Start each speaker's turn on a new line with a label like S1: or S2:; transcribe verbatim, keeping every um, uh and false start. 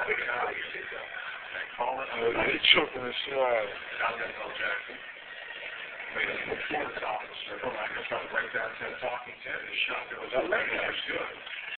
S1: I hate choking this slide.
S2: Made a performance officer. I can start right down to talking to him. Shot. It was good.